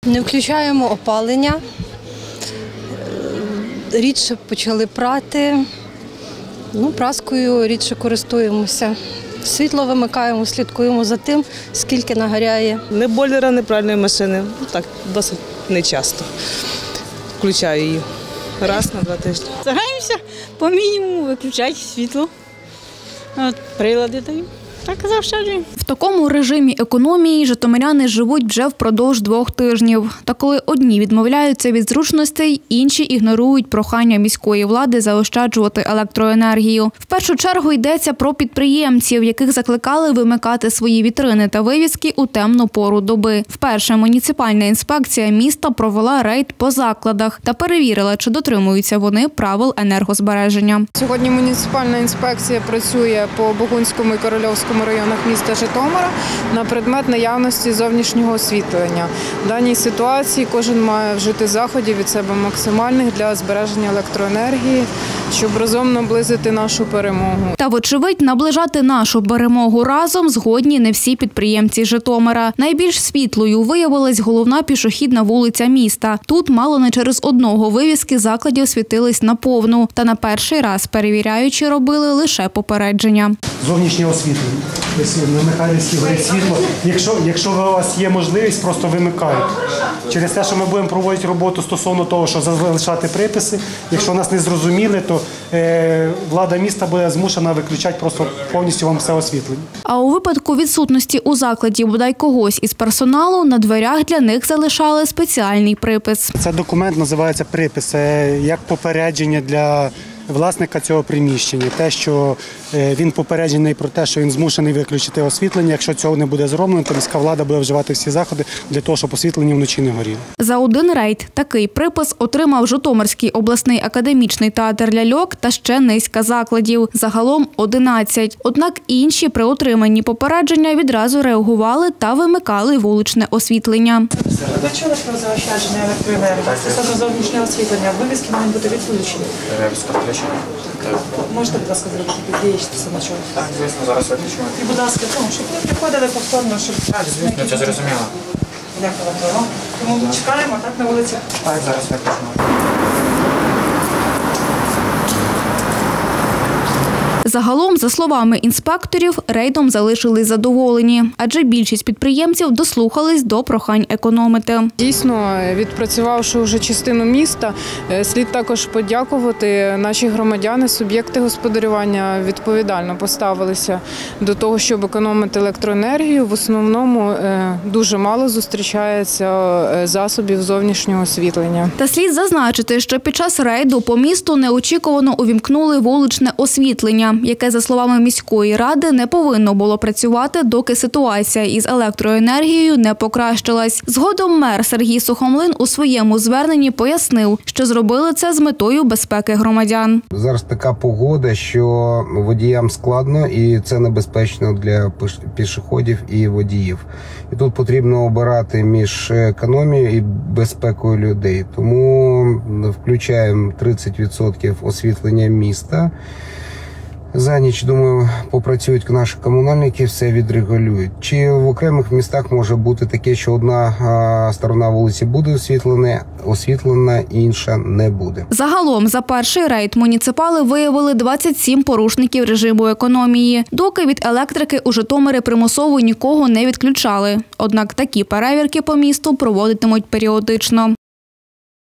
Не включаємо опалення, рідше почали прати, праскою рідше користуємося. Світло вимикаємо, слідкуємо за тим, скільки нагоряє. Не бойлера, не пральної машини. Так, досить нечасто включаю її. Раз на 2 тижні. Стараємося по мінімуму виключати світло, прилади даємо. Так і заощаджуємо. В такому режимі економії житомиряни живуть вже впродовж 2 тижнів. Та коли одні відмовляються від зручностей, інші ігнорують прохання міської влади заощаджувати електроенергію. В першу чергу йдеться про підприємців, яких закликали вимикати свої вітрини та вивіски у темну пору доби. Вперше муніципальна інспекція міста провела рейд по закладах та перевірила, чи дотримуються вони правил енергозбереження. Сьогодні муніципальна інспекція працює по Богунському і Корольовському районах міста Житомира на предмет наявності зовнішнього освітлення. В даній ситуації кожен має вжити заходів від себе максимальних для збереження електроенергії, щоб разом наблизити нашу перемогу. Та, вочевидь, наближати нашу перемогу разом згодні не всі підприємці Житомира. Найбільш світлою виявилась головна пішохідна вулиця міста. Тут мало не через одного вивіски закладів світились наповну. Та на перший раз перевіряючи робили лише попередження. Зовнішнє освітлення. На Михайлівській горить світло. Якщо у вас є можливість, просто вимикають. Через те, що ми будемо проводити роботу стосовно того, що залишати приписи, якщо нас не зрозуміли, то влада міста буде змушена виключати просто повністю вам все освітлення. А у випадку відсутності у закладі бодай когось із персоналу, на дверях для них залишали спеціальний припис. Це документ називається припис. Це як попередження для власника цього приміщення. Те, що він попереджений про те, що він змушений виключити освітлення. Якщо цього не буде зроблено, то міська влада буде вживати всі заходи для того, щоб освітлення вночі не горіло. За один рейд такий припис отримав Житомирський обласний академічний театр ляльок та ще низка закладів. Загалом 11. Однак інші при отриманні попередження відразу реагували та вимикали вуличне освітлення. Ви чули про заощадження електроенергії стосовно зовнішнього освітлення? Вивіски мають бути відключені. Можете, будь ласка, зробити підвищитися на чому? Так, звісно, зараз виключимо. І, будь ласка, щоб ви приходили повторно, щоб... Так, звісно, це зрозуміло. Дякую. Тому ми чекаємо, так, на вулиці? Так, зараз виключимо. Загалом, за словами інспекторів, рейдом залишились задоволені, адже більшість підприємців дослухались до прохань економити. Дійсно, відпрацювавши вже частину міста, слід також подякувати. Наші громадяни, суб'єкти господарювання відповідально поставилися до того, щоб економити електроенергію. В основному дуже мало зустрічається засобів зовнішнього освітлення. Та слід зазначити, що під час рейду по місту неочікувано увімкнули вуличне освітлення, яке, за словами міської ради, не повинно було працювати, доки ситуація із електроенергією не покращилась. Згодом мер Сергій Сухомлин у своєму зверненні пояснив, що зробили це з метою безпеки громадян. Зараз така погода, що водіям складно і це небезпечно для пішоходів і водіїв. І тут потрібно обирати між економією і безпекою людей. Тому включаємо 30% освітлення міста. За ніч, думаю, попрацюють наші комунальники, все відрегулюють. Чи в окремих містах може бути таке, що одна сторона вулиці буде освітлена, інша не буде? Загалом, за перший рейд муніципали виявили 27 порушників режиму економії. Доки від електрики у Житомирі примусово нікого не відключали. Однак такі перевірки по місту проводитимуть періодично.